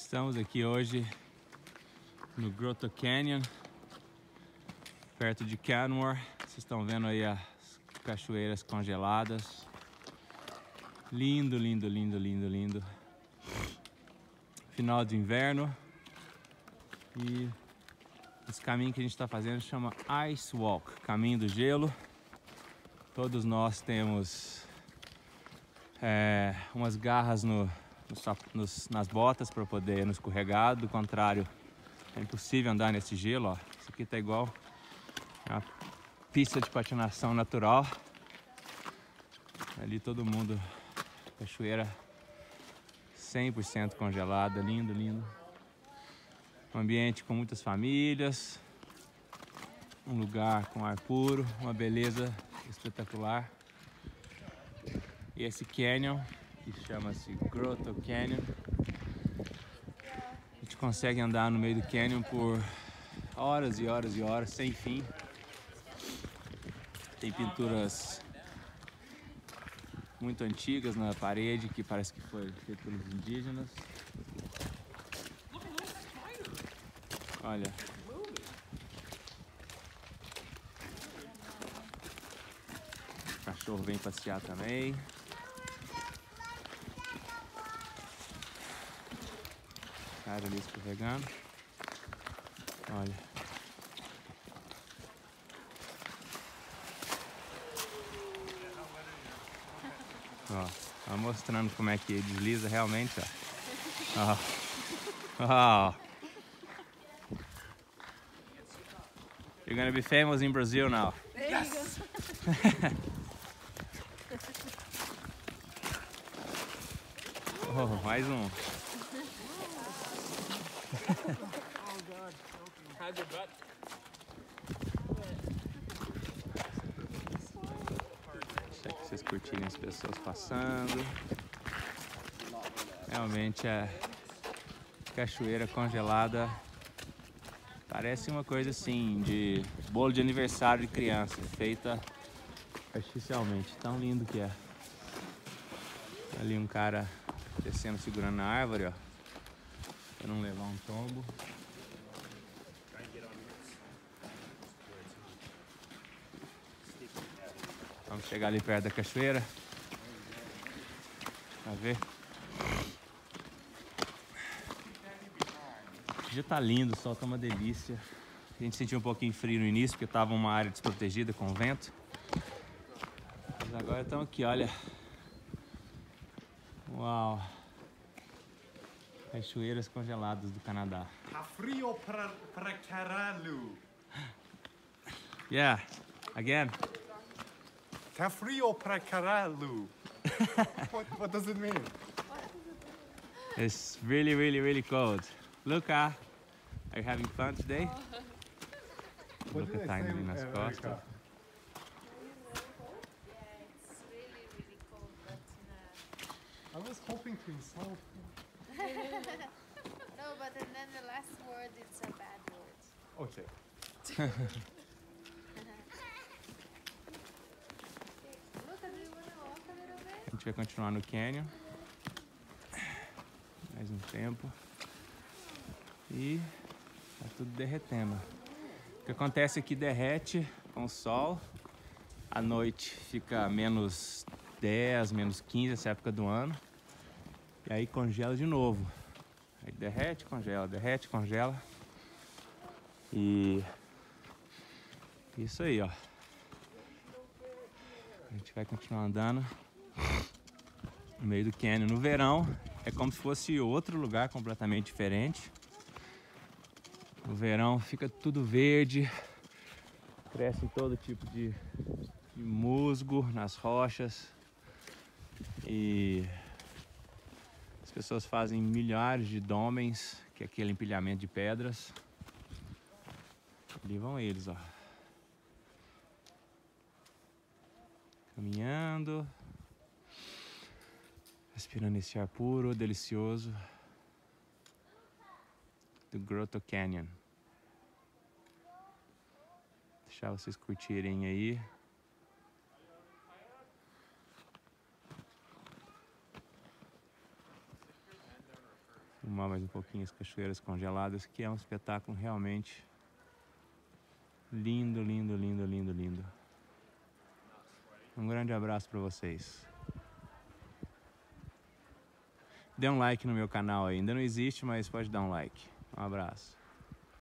Estamos aqui hoje no Grotto Canyon, perto de Canmore. Vocês estão vendo aí as cachoeiras congeladas. Lindo, lindo, lindo, lindo, lindo. Final de inverno. E esse caminho que a gente está fazendo chama Ice Walk, caminho do gelo. Todos nós temos umas garras nas botas para poder não escorregar. Do contrário, é impossível andar nesse gelo, ó. Isso aqui tá igual uma pista de patinação natural. Ali todo mundo, cachoeira 100% congelada, lindo, lindo. Um ambiente com muitas famílias, um lugar com ar puro, uma beleza espetacular. E esse canyon, que chama-se Grotto Canyon, a gente consegue andar no meio do canyon por horas e horas e horas, sem fim. Tem pinturas muito antigas na parede, que parece que foi feito pelos indígenas. Olha. O cachorro vem passear também. Cara ali escorregando. Olha. Ó, tá mostrando como é que desliza realmente, ó. Ó. You're gonna be famous in Brazil now. Yes! Oh, mais um. Oh God, how's your butt? Deixa que vocês curtirem as pessoas passando. Realmente a cachoeira congelada parece uma coisa assim de bolo de aniversário de criança, feita artificialmente. Tão lindo que é. Ali um cara descendo, segurando na árvore, ó, para não levar um tombo. Vamos chegar ali perto da cachoeira pra ver. O dia tá lindo, o sol tá uma delícia. A gente sentiu um pouquinho frio no início, porque tava uma área desprotegida com vento. Mas agora estamos aqui, olha. Uau! Cachoeiras congeladas do Canadá. Tá frio para caralho. Yeah, again. Tá frio para caralho. What does it mean? It's really, really, really cold. Luca, are you having fun today? What Luca did I tá indo say, ali nas Erica? costas. Yeah, it's really, really cold, but I was hoping to insult you. no, but and then the last word, it's a bad word. Okay. Luca, do you want to walk a little bit? A gente vai continuar no canyon. Mais um tempo. E tá tudo derretendo. O que acontece é que derrete com o sol. À noite fica menos 10, menos 15 essa época do ano. E aí congela de novo. Aí derrete, congela. E isso aí, ó. A gente vai continuar andando no meio do canyon. No verão é como se fosse outro lugar completamente diferente. No verão fica tudo verde, cresce todo tipo de musgo nas rochas e as pessoas fazem milhares de domens, que é aquele empilhamento de pedras. Ali vão eles, ó. Caminhando, respirando esse ar puro, delicioso do Grotto Canyon. Deixar vocês curtirem aí. filmar mais um pouquinho as cachoeiras congeladas, que é um espetáculo realmente lindo, lindo, lindo, lindo, lindo. Um grande abraço para vocês. Dê um like no meu canal aí, ainda não existe, mas pode dar um like. Um abraço.